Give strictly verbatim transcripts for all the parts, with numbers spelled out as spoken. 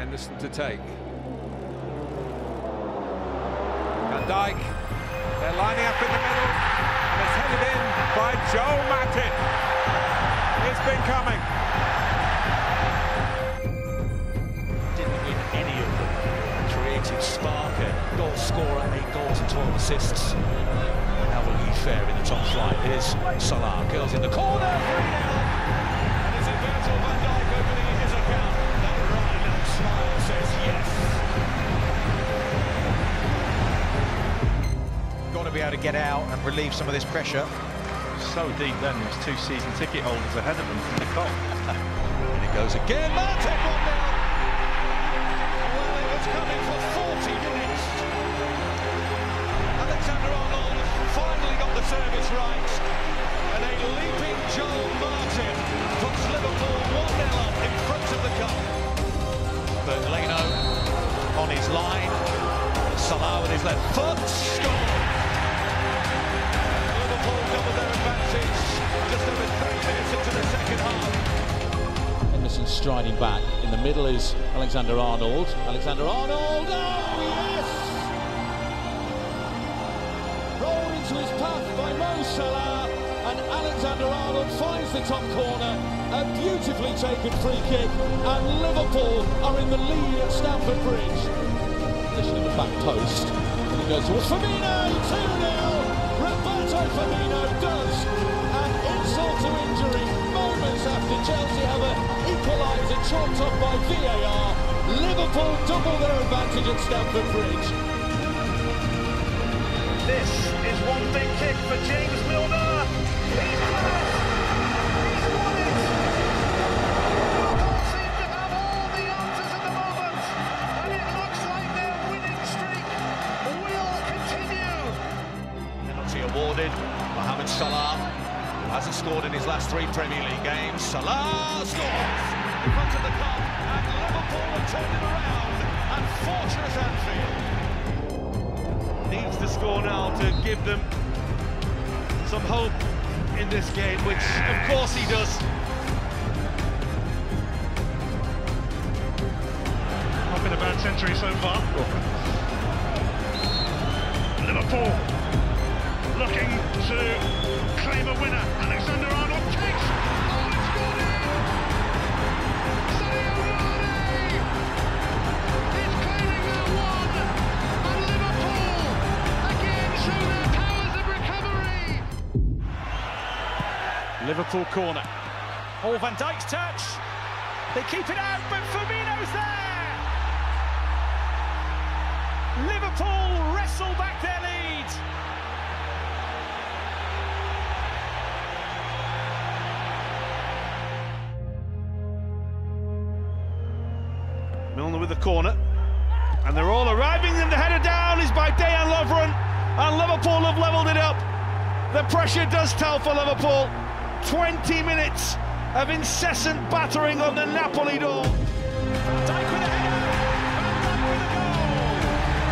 Henderson to take. Van Dijk, they're lining up in the middle, and it's headed in by Joe Matip. It's been coming. Didn't win any of them. Creative spark, a goal scorer, eight goals and twelve assists. How will he fare in the top flight? Here's Salah, curls in the corner, three nil. And it's Virgil van Dijk opening his account. That right smile says yes. Got to be able to get out and relieve some of this pressure. So deep then, there's two season ticket holders ahead of them from the cop. And it goes again, Martin one nil. Well, it was coming for forty minutes. Alexander-Arnold finally got the service right. And a leaping Joel Martin puts Liverpool one nil up in front of the cup. Berglino on his line. Salah with his left foot. Score! Double their advantage just over thirty minutes into the second half. Henderson striding back. In the middle is Alexander-Arnold. Alexander-Arnold, oh yes! Rolled into his path by Mo Salah, and Alexander-Arnold finds the top corner. A beautifully taken free kick, and Liverpool are in the lead at Stamford Bridge. Position in the back post, and it goes towards Firmino, two nil! Roberto Firmino does, and insult to injury, moments after Chelsea have an equaliser chalked off by V A R, Liverpool double their advantage at Stamford Bridge. This is one big kick for James Milner. He's close. He's won it. Liverpool seem to have all the answers at the moment, and it looks like their winning streak will continue. Penalty awarded. Mohamed Salah hasn't scored in his last three Premier League games. Salah scores in front of the cup, and Liverpool have turned it around. And fortress Anfield Needs to score now to give them some hope in this game, which of course he does. Not been a bad century so far. Liverpool looking to claim a winner. Alexander-Arnold takes. Oh, it's got in! Sadio Mane is claiming their one, and Liverpool again show their powers of recovery. Liverpool corner. Oh, Van Dijk's touch. They keep it out, but Firmino's there. Liverpool wrestle back their lead. Milner with the corner, and they're all arriving, and the header down is by Dejan Lovren, and Liverpool have levelled it up. The pressure does tell for Liverpool. twenty minutes of incessant battering on the Napoli door. Van Dijk with a header, Van Dijk with a goal.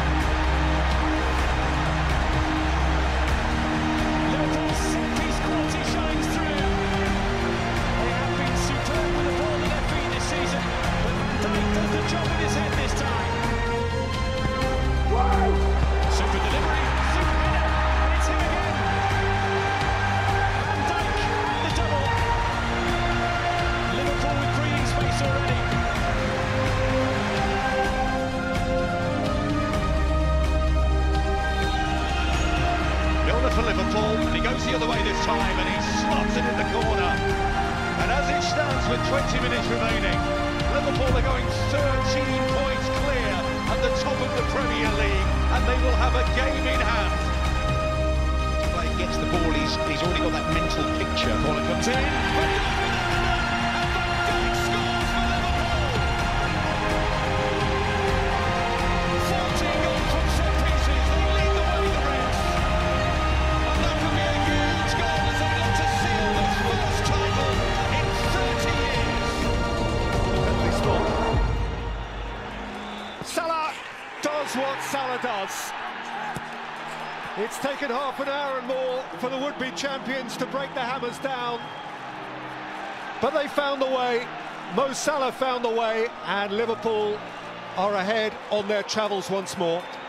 Liverpool's set-piece quality shines through. They have been superb with the ball at their feet this season, but Van Dijk does the job with his head this time. Super delivery, super header, and it's him again. Van Dijk with the double. Liverpool with breathing space already. Milner for Liverpool, and he goes the other way this time, and he slots it in the corner. And as it stands with twenty minutes remaining, Liverpool are going thirteen points clear at the top of the Premier League, and they will have a game in hand. He gets the ball, he's, he's already got that mental picture. Corner comes in, Van Dijk with and Van Dijk scores for Liverpool. fourteen goals from set pieces, they lead the way, the Reds. And that could be a huge goal as they look to seal their first title in thirty years. Penalty spot. Salah does what Salah does. It's taken half an hour and more for the would-be champions to break the hammers down. But they found the way, Mo Salah found the way, and Liverpool are ahead on their travels once more.